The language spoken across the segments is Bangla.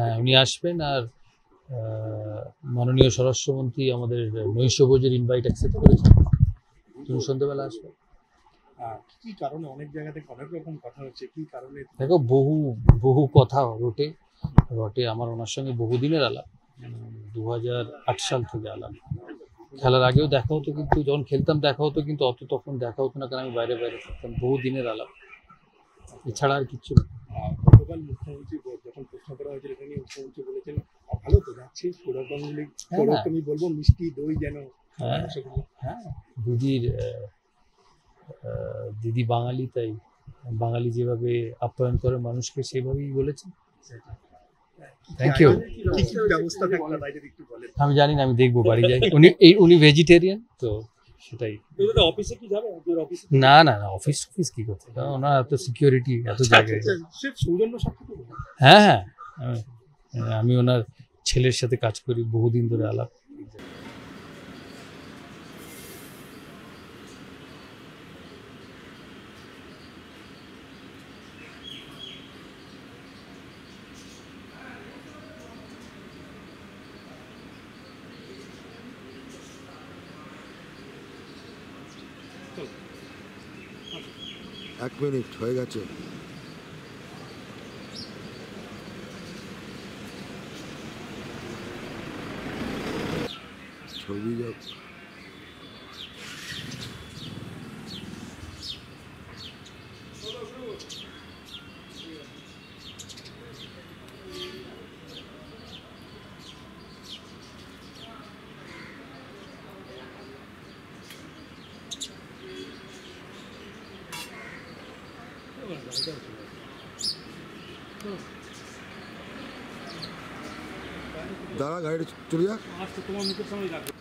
হ্যাঁ, উনি আসবেন আর মাননীয় স্বরাষ্ট্রমন্ত্রী আমাদের নৈশভোজের ইনভাইট অ্যাকসেপ্ট করেছেন। তুমি সন্ধ্যাবেলা আসবে। কি কারণে অনেক জায়গা থেকে অনেক রকম কথা হচ্ছে, কি কারণে? দেখো, বহু কথা রটে আমার ওনার সঙ্গে বহুদিনের আলাপ, 2008 সাল থেকে আলাপ। খেলার আগেও দেখা হতো, কিন্তু যখন খেলতাম দেখা হতো, কিন্তু তখন দেখা হতো না, কারণ আমি বাইরে থাকতাম। বহুদিনের আলাপ, এছাড়া আর কিচ্ছু না। গতকাল মুখ্যমন্ত্রী যখন প্রশ্ন করা হয়েছিল, তিনি মুখ্যমন্ত্রী বলেছেন ভালো তো যাচ্ছে, সৌরভ গাঙ্গুলি আমি বলবো মিষ্টি দই যেন। হ্যাঁ, দিদি বাঙালি, তাই বাঙালি যেভাবে আপ্যায়ন করে মানুষকে সেভাবেই বলেছেন। Thank you. আমি জানি না, আমি দেখবো, বাড়ি যাই। উনি ভেজিটেরিয়ান তো, সেটাই। না, অফিস কি করতে, ওনার এত সিকিউরিটি, এত জায়গায়। হ্যাঁ, আমি ওনার ছেলের সাথে কাজ করি, বহুদিন ধরে আলাপ। এক মিনিট হয়ে গেছে। ছবি দাঁড়া, গাড়িটা চলে যা। তোমার মুখের সামনে রাখবে।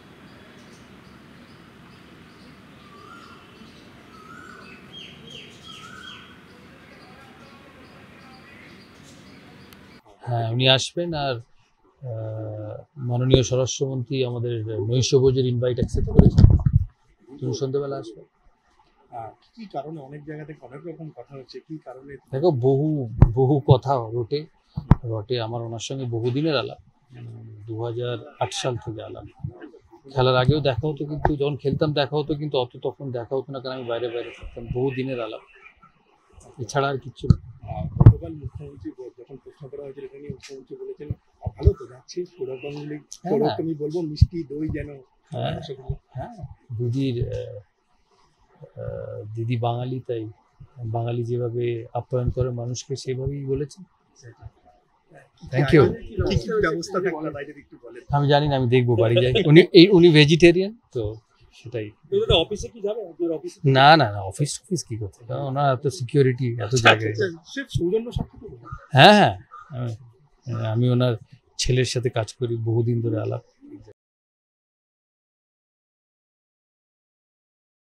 হ্যাঁ, উনি আসবেন আর মাননীয় স্বরাষ্ট্রমন্ত্রী আমাদের নৈশভোজের ইনভাইট অ্যাকসেপ্ট করেছেন। তুমি সন্ধ্যাবেলা আসবে। কি কারণে অনেক জায়গা থেকে অনেক রকম কথা হচ্ছে, কি কারণে? দেখো, বহু কথা রটে আমার ওনার সঙ্গে বহুদিনের আলাপ, 2008 সাল থেকে আলাপ। খেলার আগেও দেখা হতো, কিন্তু যখন খেলতাম দেখা হতো, কিন্তু তখন দেখা হতো না, কারণ আমি বাইরে থাকতাম। বহুদিনের আলাপ, এছাড়া আর কিচ্ছু না। গতকাল মুখ্যমন্ত্রী যখন প্রশ্ন করা হয়েছিল, তিনি মুখ্যমন্ত্রী বলেছেন ভালো তো যাচ্ছে, সৌরভ গাঙ্গুলি আমি বলবো মিষ্টি দই যেন। হ্যাঁ, দিদি বাঙালি, তাই বাঙালি যেভাবে আপ্যায়ন করে মানুষকে সেভাবেই বলেছেন। Thank you. আমি জানি না, আমি দেখবো, বাড়ি যাই। উনি ভেজিটেরিয়ান তো, সেটাই। না, অফিস কি করতে, ওনার এত সিকিউরিটি, এত জায়গায়। হ্যাঁ, আমি ওনার ছেলের সাথে কাজ করি, বহুদিন ধরে আলাপ।